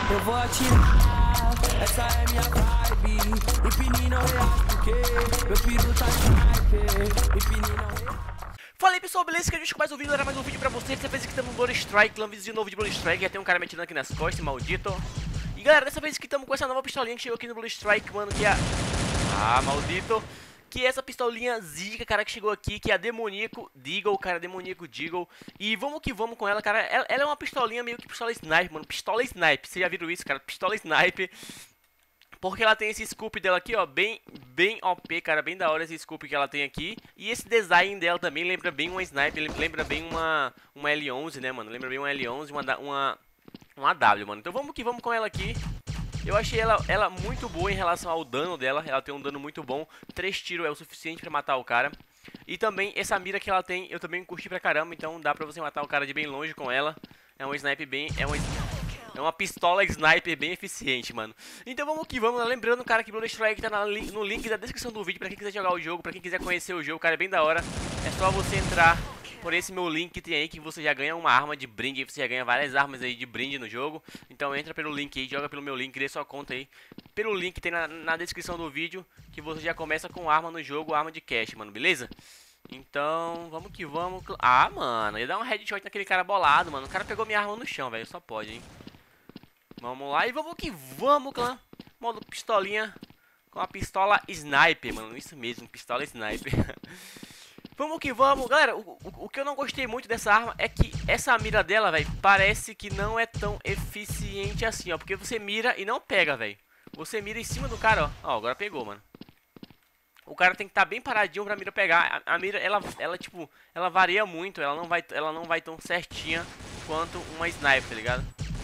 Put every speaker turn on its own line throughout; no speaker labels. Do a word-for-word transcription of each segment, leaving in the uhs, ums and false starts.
Eu vou atirar, essa é minha vibe. Empine não reage porque meu piru tá sniper. Empine não reage.
Fala aí pessoal, beleza? Que a gente começa o vídeo, era mais um vídeo pra vocês. Dessa vez aqui estamos no Blood Strike, um vídeo novo de Blood Strike. Já tem um cara me atirando aqui nas costas, maldito. E galera, dessa vez aqui estamos com essa nova pistolinha que chegou aqui no Blood Strike, mano, que é a... Ah, maldito. Que é essa pistolinha zica, cara, que chegou aqui, que é a Demoníaco Deagle, cara, Demoníaco Deagle. E vamos que vamos com ela, cara. Ela, ela é uma pistolinha meio que pistola sniper, mano. Pistola sniper, vocês já viram isso, cara? Pistola sniper. Porque ela tem esse scope dela aqui, ó, bem, bem O P, cara, bem da hora esse scope que ela tem aqui. E esse design dela também lembra bem uma sniper, lembra bem uma, uma L onze, né, mano? Lembra bem uma L onze, uma, uma, uma A W, mano. Então vamos que vamos com ela aqui. Eu achei ela, ela muito boa em relação ao dano dela, ela tem um dano muito bom. Três tiros é o suficiente pra matar o cara. E também essa mira que ela tem, eu também curti pra caramba, então dá pra você matar o cara de bem longe com ela. É uma sniper bem... é uma... É uma pistola sniper bem eficiente, mano. Então vamos que vamos, lembrando, cara, que Blood Strike tá no link da descrição do vídeo pra quem quiser jogar o jogo, pra quem quiser conhecer o jogo, cara, é bem da hora. É só você entrar por esse meu link que tem aí, que você já ganha uma arma de brinde, você já ganha várias armas aí de brinde no jogo. Então entra pelo link aí, joga pelo meu link, dê sua conta aí. Pelo link que tem na, na descrição do vídeo, que você já começa com arma no jogo, arma de cash, mano, beleza? Então, vamos que vamos. Ah, mano, ia dar um headshot naquele cara bolado, mano. O cara pegou minha arma no chão, velho, só pode, hein. Vamos lá e vamos que vamos, clã. Modo pistolinha com a pistola sniper, mano. Isso mesmo, pistola sniper. Vamos que vamos. Galera, o, o, o que eu não gostei muito dessa arma é que essa mira dela, velho, parece que não é tão eficiente assim, ó. Porque você mira e não pega, velho. Você mira em cima do cara, ó. Ó, agora pegou, mano. O cara tem que estar tá bem paradinho pra mira pegar. A, a mira, ela, ela, tipo, ela varia muito. Ela não vai, ela não vai tão certinha quanto uma sniper, tá ligado?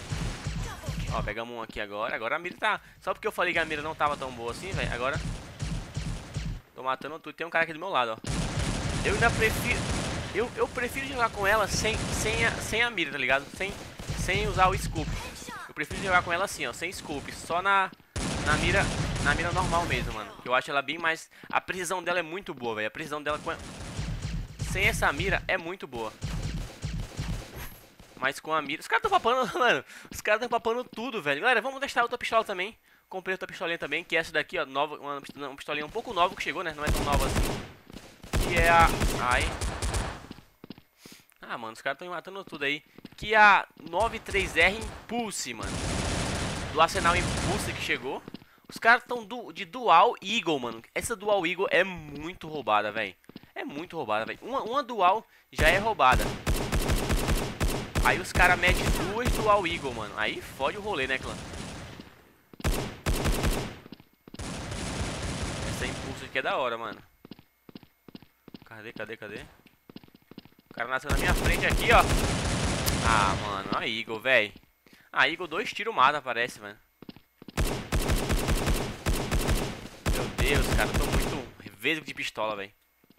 Ó, pegamos um aqui agora. Agora a mira tá... Só porque eu falei que a mira não tava tão boa assim, velho. Agora... Tô matando tudo. Tem um cara aqui do meu lado, ó. Eu ainda prefiro... Eu, eu prefiro jogar com ela sem, sem, a, sem a mira, tá ligado? Sem, sem usar o scope. Eu prefiro jogar com ela assim, ó. Sem scope. Só na, na mira... Na mira normal mesmo, mano. Eu acho ela bem mais... A precisão dela é muito boa, velho. A precisão dela com... Sem essa mira é muito boa. Mas com a mira... Os caras estão papando, mano. Os caras estão papando tudo, velho. Galera, vamos testar outra pistola também. Comprei outra pistolinha também, que é essa daqui, ó. Nova, uma, uma pistolinha um pouco nova que chegou, né? Não é tão nova assim. Que é a... Ai. Ah, mano, os caras estão matando tudo aí. Que é a noventa e três R Impulse, mano. Do Arsenal Impulse que chegou. Os caras estão du de Dual Eagle, mano. Essa Dual Eagle é muito roubada, velho. É muito roubada, velho. Uma, uma Dual já é roubada. Aí os caras metem duas Dual Eagle, mano. Aí fode o rolê, né, clã? Essa Impulso aqui é da hora, mano. Cadê, cadê, cadê? O cara nasceu na minha frente aqui, ó. Ah, mano, a Eagle, velho. A Eagle, dois tiros mata, parece, mano. Meu Deus, cara, eu tô muito vesgo de pistola, velho.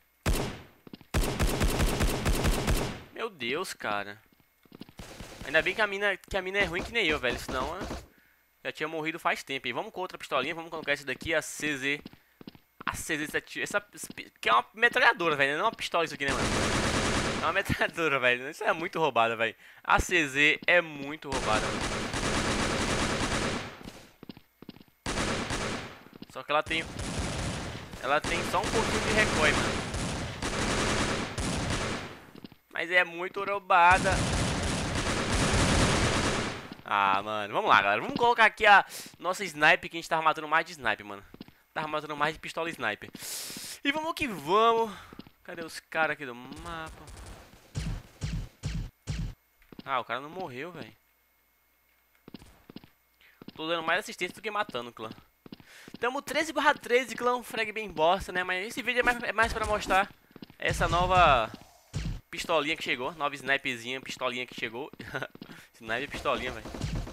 Meu Deus, cara. Ainda bem que a mina, que a mina é ruim que nem eu, velho. Senão eu já tinha morrido faz tempo. E vamos com outra pistolinha. Vamos colocar essa daqui, a C Z. A C Z sete. Essa que é uma metralhadora, velho. Não é uma pistola isso aqui, né, mano? É uma metralhadora, velho. Isso é muito roubada, velho. A C Z é muito roubada, mano. Só que ela tem... Ela tem só um pouquinho de recoil, mano. Mas é muito roubada. Ah, mano, vamos lá, galera. Vamos colocar aqui a nossa sniper, que a gente tava matando mais de sniper, mano. Tava matando mais de pistola sniper. E vamos que vamos. Cadê os caras aqui do mapa? Ah, o cara não morreu, velho. Tô dando mais assistência do que matando, clã. Tamo treze barra treze, clã. Um frag bem bosta, né? Mas esse vídeo é mais, é mais pra mostrar essa nova... pistolinha que chegou, nova sniperzinha, pistolinha que chegou. Sniper pistolinha, velho.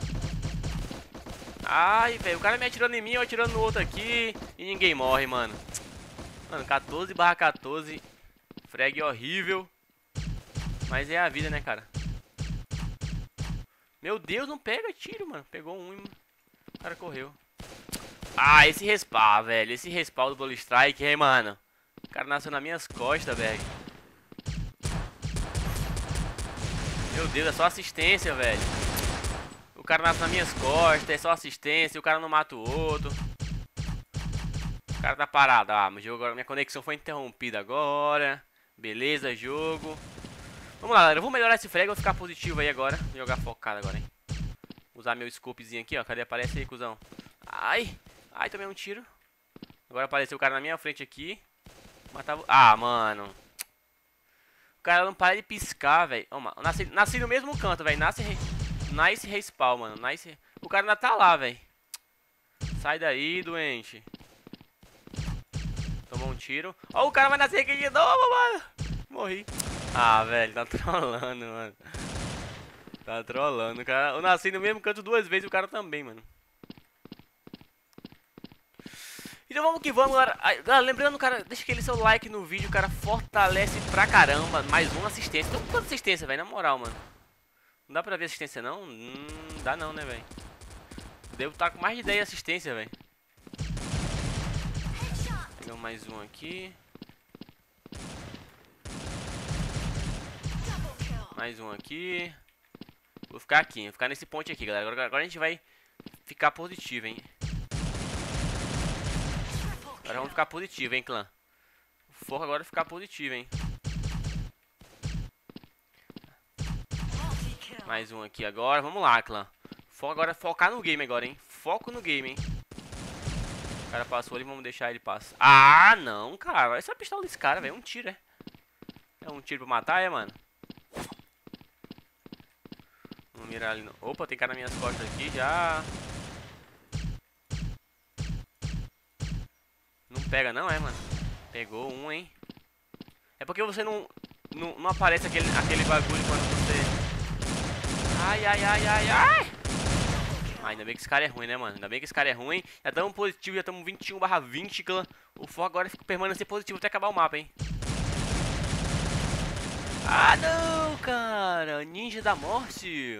Ai, velho, o cara me atirando em mim, eu atirando no outro aqui. E ninguém morre, mano. Mano, quatorze barra quatorze. Frag horrível. Mas é a vida, né, cara? Meu Deus, não pega tiro, mano. Pegou um, o cara correu. Ah, esse respawn, velho. Esse respawn do Blood Strike, hein, mano. O cara nasceu nas minhas costas, velho. Meu Deus, é só assistência, velho. O O cara nasce nas minhas costas, é só assistência, o cara não mata o outro. O cara tá parado. Ah, meu jogo agora, minha conexão foi interrompida agora. Beleza, jogo. Vamos lá, galera. Eu vou melhorar esse frag, vou ficar positivo aí agora. Vou jogar focado agora, hein. Usar meu scopezinho aqui, ó. Cadê? Aparece aí, cuzão. Ai. Ai, tomei um tiro. Agora apareceu o cara na minha frente aqui. Matava... Ah, mano. O cara não para de piscar, velho. Nasci, nasci no mesmo canto, velho. Nasce... Nice respawn, mano. Nice... O cara ainda tá lá, velho. Sai daí, doente. Tomou um tiro. Ó, o cara vai nascer aqui de novo, mano. Morri. Ah, velho. Tá trolando, mano. Tá trolando. O cara... Eu nasci no mesmo canto duas vezes. O cara também, mano. Então vamos que vamos, galera. Galera, lembrando, cara, deixa aquele seu like no vídeo, cara, fortalece pra caramba. Mais uma assistência. Tô com quanta assistência, velho, na moral, mano. Não dá pra ver assistência, não? Hum, dá não, né, velho. Devo estar com mais de dez assistência, velho. Pegamos mais um aqui. Mais um aqui. Vou ficar aqui, vou ficar nesse ponte aqui, galera. Agora, agora a gente vai ficar positivo, hein. Agora vamos ficar positivo, hein, clã. O foco agora é ficar positivo, hein. Mais um aqui agora. Vamos lá, clã. Foco agora é focar no game agora, hein. Foco no game, hein. O cara passou ali, vamos deixar ele passar. Ah, não, cara. Olha essa pistola desse cara, velho. É um tiro, é. É um tiro pra matar, é, mano. Vamos mirar ali no... Opa, tem cara nas minhas costas aqui já. Não pega não, é, mano? Pegou um, hein? É porque você não... Não, não aparece aquele, aquele bagulho quando você... Ai, ai, ai, ai, ai! Ah, ainda bem que esse cara é ruim, né, mano? Ainda bem que esse cara é ruim. Já estamos positivo, já estamos vinte e um barra vinte, clã. O foco agora é permanecer positivo até acabar o mapa, hein? Ah, não, cara! Ninja da morte!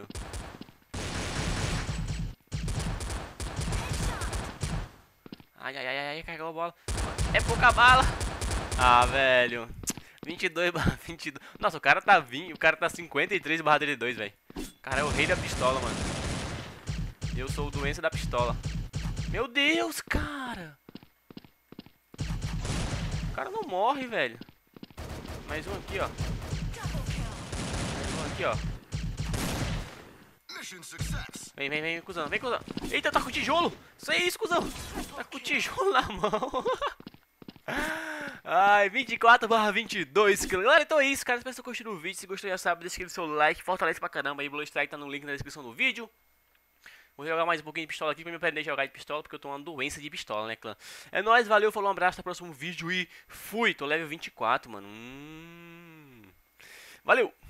Ai, ai, ai, ai, carregou a bola. É pouca bala. Ah, velho. vinte e dois barra vinte e dois. Nossa, o cara tá vinte, o cara tá cinquenta e três barra trinta e dois, velho. O cara é o rei da pistola, mano. Eu sou o doença da pistola. Meu Deus, cara. O cara não morre, velho. Mais um aqui, ó. Mais um aqui, ó. Vem, vem, vem, cuzão, vem, cuzão. Eita, tá com tijolo. Isso é isso, cuzão. Tá com tijolo na mão. Ai, vinte e quatro barra vinte e dois. Galera, então é isso, cara. Espero que você gostou do vídeo. Se gostou, já sabe, deixa aquele seu like. Fortalece pra caramba aí. Blue Strike tá no link na descrição do vídeo. Vou jogar mais um pouquinho de pistola aqui pra me aprender a jogar de pistola, porque eu tô uma doença de pistola, né, clã? É nóis, valeu, falou, um abraço, até o próximo vídeo e fui. Tô level vinte e quatro, mano. Hum... Valeu!